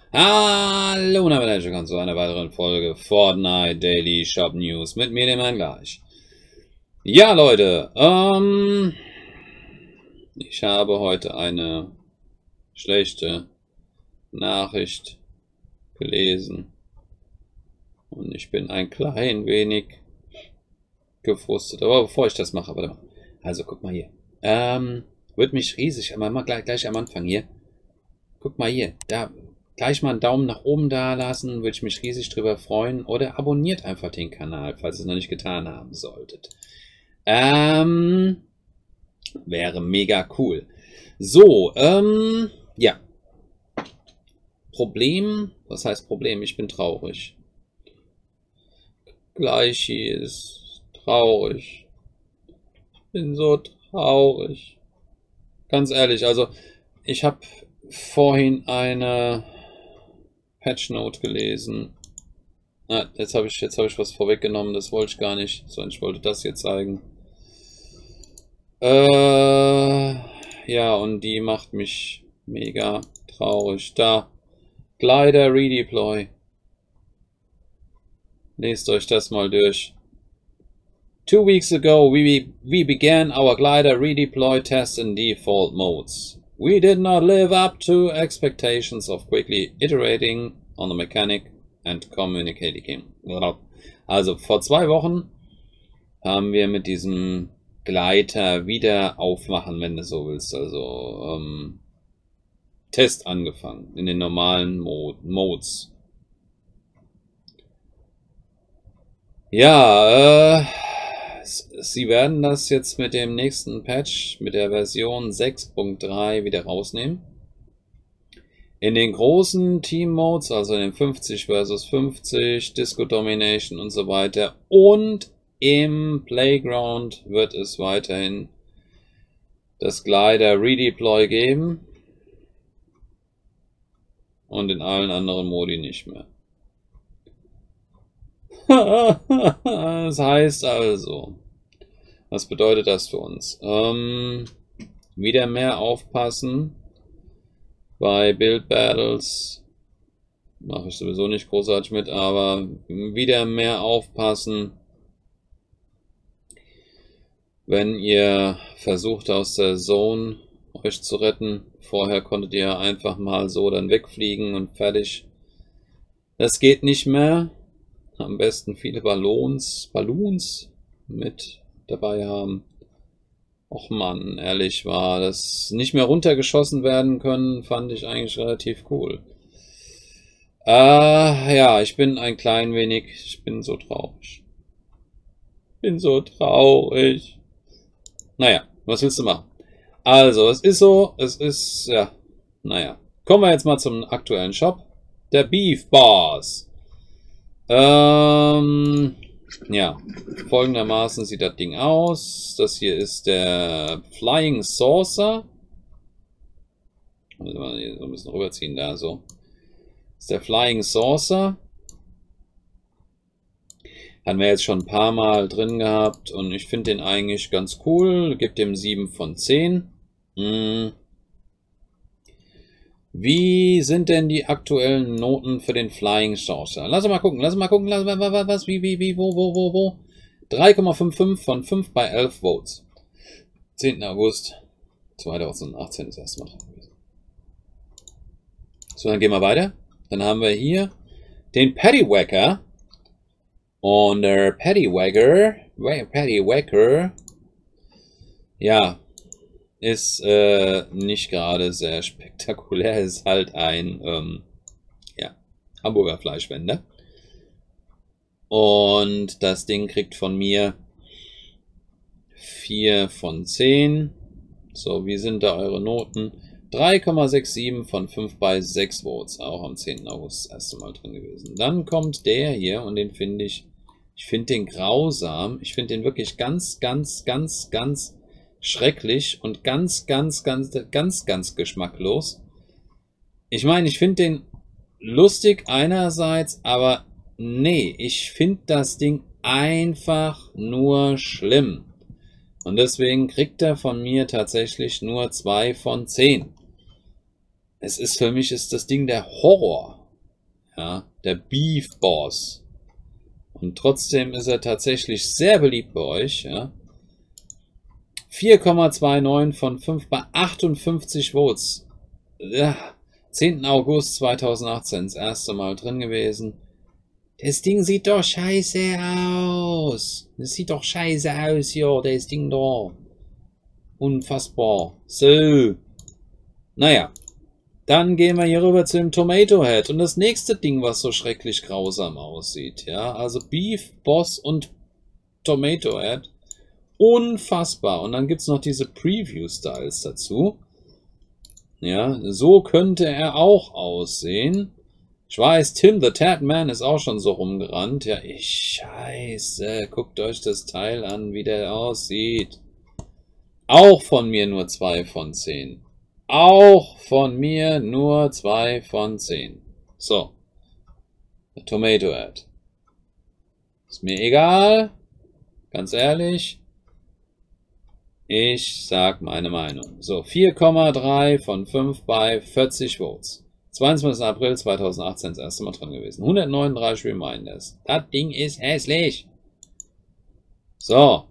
Hallo und herzlich willkommen zu einer weiteren Folge Fortnite Daily Shop News mit mir, dem Herrn gleich. Ja, Leute, ich habe heute eine schlechte Nachricht gelesen und ich bin ein klein wenig gefrustet. Aber bevor ich das mache, warte mal. Also, guck mal hier. Wird mich riesig, aber mal gleich am Anfang hier. Guck mal hier, da gleich mal einen Daumen nach oben da lassen, würde ich mich riesig drüber freuen. Oder abonniert einfach den Kanal, falls ihr es noch nicht getan haben solltet. Wäre mega cool. So, ja. Problem, was heißt Problem? Ich bin traurig. Gleich ist traurig. Ich bin so traurig. Ganz ehrlich, also ich habe vorhin eine Patchnote gelesen. Ah, jetzt habe ich was vorweggenommen, das wollte ich gar nicht, sondern ich wollte das hier zeigen. Ja, und die macht mich mega traurig. Da, Glider Redeploy. Lest euch das mal durch. 2 weeks ago, we began our glider redeploy test in default modes. We did not live up to expectations of quickly iterating on the mechanic and communicating. Also vor 2 Wochen haben wir mit diesem Gleiter wieder aufmachen, wenn du so willst. Also Test angefangen in den normalen Modes. Ja, sie werden das jetzt mit dem nächsten Patch, mit der Version 6.3 wieder rausnehmen. In den großen Team-Modes, also in den 50 vs 50, Disco Domination und so weiter. Und im Playground wird es weiterhin das Glider Redeploy geben. Und in allen anderen Modi nicht mehr. Das heißt also, was bedeutet das für uns? Wieder mehr aufpassen bei Build Battles. Mache ich sowieso nicht großartig mit, aber wieder mehr aufpassen, wenn ihr versucht aus der Zone euch zu retten. Vorher konntet ihr einfach mal so dann wegfliegen und fertig. Das geht nicht mehr. Am besten viele Balloons mit dabei haben. Och man, ehrlich war, das nicht mehr runtergeschossen werden können, fand ich eigentlich relativ cool. Ja, ich bin ein klein wenig, ich bin so traurig. Bin so traurig. Naja, was willst du machen? Also, es ist so, es ist, ja, naja. Kommen wir jetzt mal zum aktuellen Shop. Der Beef Boss. Ja, folgendermaßen sieht das Ding aus. Das hier ist der Flying Saucer. Also mal hier so ein bisschen rüberziehen da so. Das ist der Flying Saucer. Hatten wir jetzt schon ein paar Mal drin gehabt und ich finde den eigentlich ganz cool. Gibt dem 7 von 10. Wie sind denn die aktuellen Noten für den Flying Saucer? Lass mal gucken, was, wo. 3,55 von 5 bei 11 Votes. 10. August 2018 ist das erste Mal dran gewesen. So, dann gehen wir weiter. Dann haben wir hier den Paddywhacker. Und der Paddywhacker, ja, ist nicht gerade sehr spektakulär, ist halt ein ja, Hamburger Fleischwender. Und das Ding kriegt von mir 4 von 10. So, wie sind da eure Noten? 3,67 von 5 bei 6 Votes, auch am 10. August das erste Mal drin gewesen. Dann kommt der hier und den finde ich finde den grausam. Ich finde den wirklich ganz schrecklich und ganz geschmacklos. Ich meine, ich finde den lustig einerseits, aber nee, ich finde das Ding einfach nur schlimm. Und deswegen kriegt er von mir tatsächlich nur 2 von 10. Es ist für mich ist das Ding der Horror. Ja, der Beef Boss. Und trotzdem ist er tatsächlich sehr beliebt bei euch. Ja. 4,29 von 5 bei 58 Votes. Ja, 10. August 2018 das erste Mal drin gewesen. Das Ding sieht doch scheiße aus. Das sieht doch scheiße aus hier, das Ding da. Unfassbar. So. Naja. Dann gehen wir hier rüber zu dem Tomato Head. Und das nächste Ding, was so schrecklich grausam aussieht. Ja, also Beef, Boss und Tomato Head. Unfassbar. Und dann gibt es noch diese Preview-Styles dazu. Ja, so könnte er auch aussehen. Ich weiß, Tim the Tatman ist auch schon so rumgerannt. Ja, scheiße. Guckt euch das Teil an, wie der aussieht. Auch von mir nur 2 von 10. Auch von mir nur 2 von 10. So. The Tomato Head. Ist mir egal. Ganz ehrlich. Ich sag meine Meinung. So, 4,3 von 5 bei 40 Votes. 22. April 2018 das erste Mal drin gewesen. 139 Reminders. Das Ding ist hässlich. So.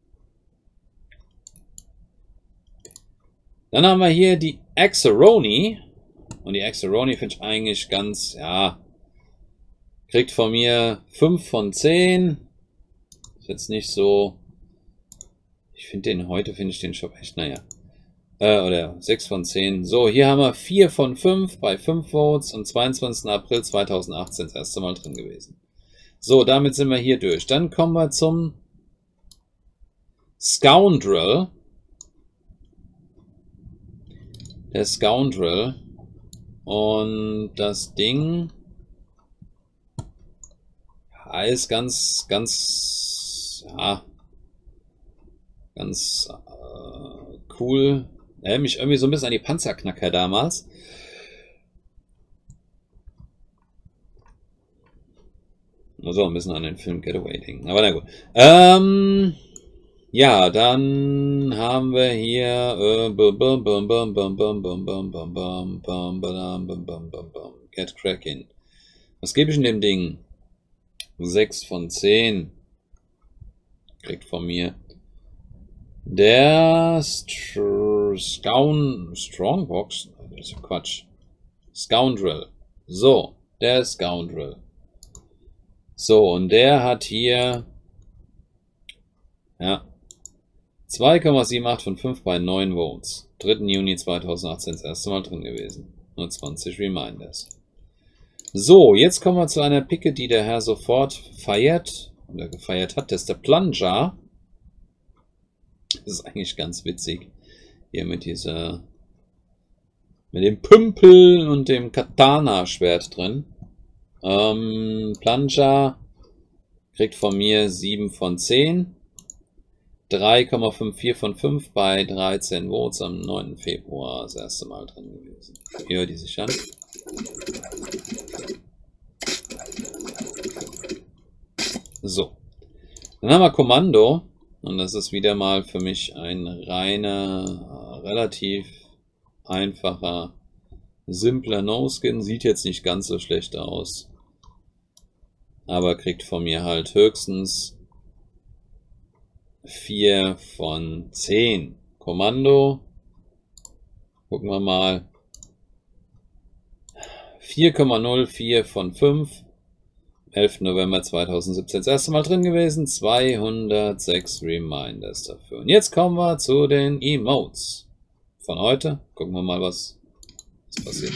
Dann haben wir hier die Axeroni. Und die Axeroni finde ich eigentlich ganz, ja, kriegt von mir 5 von 10. Ist jetzt nicht so. Ich finde den, heute finde ich den Shop echt, naja. Oder 6 von 10. So, hier haben wir 4 von 5 bei 5 Votes und 22. April 2018 das erste Mal drin gewesen. So, damit sind wir hier durch. Dann kommen wir zum Scoundrel. Der Scoundrel. Und das Ding ist ganz, ja, ganz cool. Erinnert mich irgendwie so ein bisschen an die Panzerknacker damals. So ein bisschen an den Film Getaway denken. Aber na gut. Ja, dann haben wir hier Get Cracking. Was gebe ich in dem Ding? 6 von 10. Kriegt von mir. Der Strongbox. Das ist ja Quatsch. Scoundrel. So, der Scoundrel. So, und der hat hier, ja, 2,78 von 5 bei 9 Votes. 3. Juni 2018 das erste Mal drin gewesen. Nur 20 Reminders. So, jetzt kommen wir zu einer Picke, die der Herr sofort feiert, oder gefeiert hat. Das ist der Plunger. Das ist eigentlich ganz witzig. Hier mit dieser, mit dem Pümpel und dem Katana-Schwert drin. Plunger kriegt von mir 7 von 10. 3,54 von 5 bei 13 Votes am 9. Februar das erste Mal drin gewesen. Hier hört die sich an. So. Dann haben wir Kommando. Und das ist wieder mal für mich ein reiner, relativ einfacher, simpler No-Skin. Sieht jetzt nicht ganz so schlecht aus. Aber kriegt von mir halt höchstens 4 von 10. Kommando. Gucken wir mal. 4,04 von 5. 11. November 2017 das erste Mal drin gewesen. 206 Reminders dafür. Und jetzt kommen wir zu den Emotes von heute. Gucken wir mal, was passiert.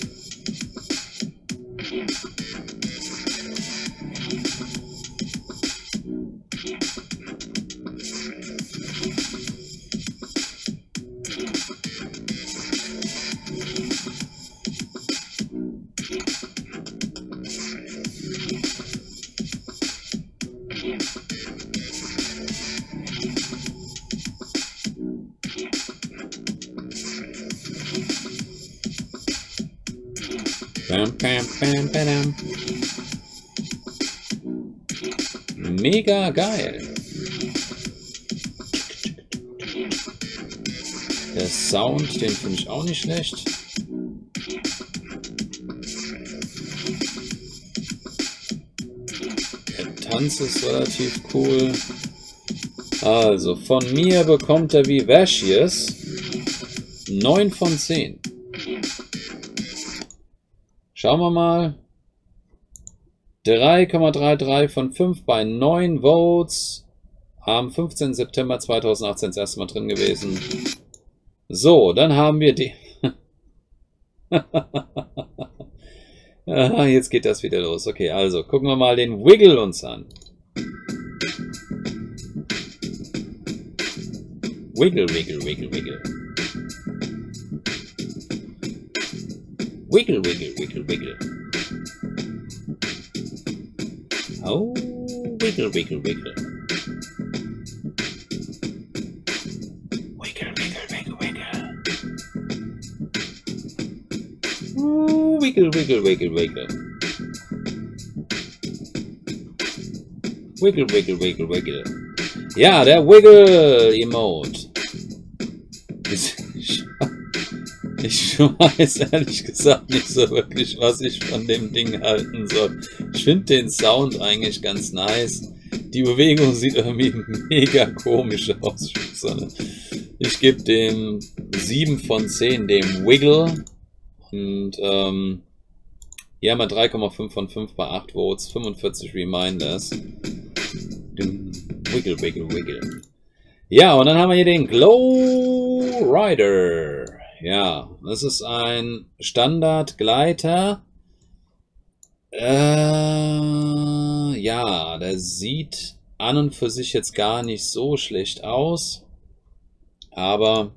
Bam, bam, bam, bam. Mega geil. Der Sound, den finde ich auch nicht schlecht. Tanz ist relativ cool. Also, von mir bekommt er Vivacious 9 von 10. Schauen wir mal. 3,33 von 5 bei 9 Votes. Am 15. September 2018 das erste Mal drin gewesen. So, dann haben wir die... Jetzt geht das wieder los. Okay, also gucken wir mal den Wiggle uns an. Wiggle, wiggle, wiggle, wiggle. Wiggle, wiggle, wiggle, wiggle. Oh, wiggle, wiggle, wiggle. Wiggle, wiggle, wiggle, wiggle. Wiggle, wiggle, wiggle, wiggle. Wiggle, wiggle, wiggle, wiggle. Ja, der Wiggle-Emote. Ich weiß ehrlich gesagt nicht so wirklich, was ich von dem Ding halten soll. Ich finde den Sound eigentlich ganz nice. Die Bewegung sieht irgendwie mega komisch aus. Ich gebe dem 7 von 10, dem Wiggle. Und hier haben wir 3,5 von 5 bei 8 Votes, 45 Reminders. Wiggle, wiggle, wiggle. Ja, und dann haben wir hier den Glow Rider. Ja, das ist ein Standardgleiter. Ja, der sieht an und für sich jetzt gar nicht so schlecht aus. Aber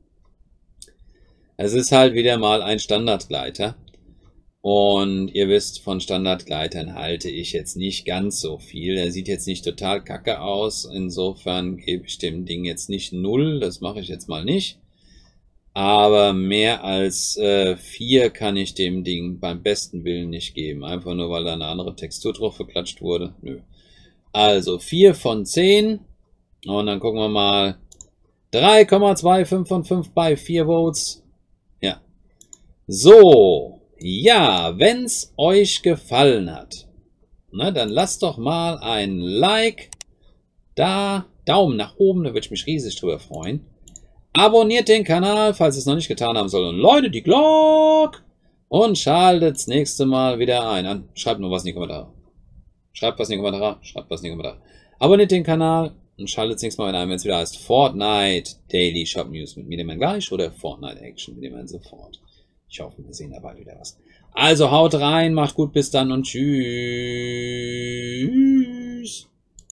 es ist halt wieder mal ein Standardgleiter. Und ihr wisst, von Standardgleitern halte ich jetzt nicht ganz so viel. Er sieht jetzt nicht total kacke aus. Insofern gebe ich dem Ding jetzt nicht 0. Das mache ich jetzt mal nicht. Aber mehr als 4 kann ich dem Ding beim besten Willen nicht geben. Einfach nur, weil da eine andere Textur drauf geklatscht wurde. Nö. Also 4 von 10. Und dann gucken wir mal. 3,25 von 5 bei 4 Votes. Ja. So. Ja, wenn's euch gefallen hat, na, dann lasst doch mal ein Like da. Daumen nach oben, da würde ich mich riesig drüber freuen. Abonniert den Kanal, falls ihr es noch nicht getan haben soll. Und läutet die Glocke und schaltet das nächste Mal wieder ein. Schreibt nur was in die Kommentare. Schreibt was in die Kommentare. Schreibt was in die Kommentare. Abonniert den Kanal und schaltet das nächste Mal wieder ein, wenn es wieder heißt Fortnite Daily Shop News mit Mediaman gleich oder Fortnite Action mit Mediaman sofort. Ich hoffe, wir sehen da bald wieder was. Also haut rein, macht gut, bis dann und tschüss.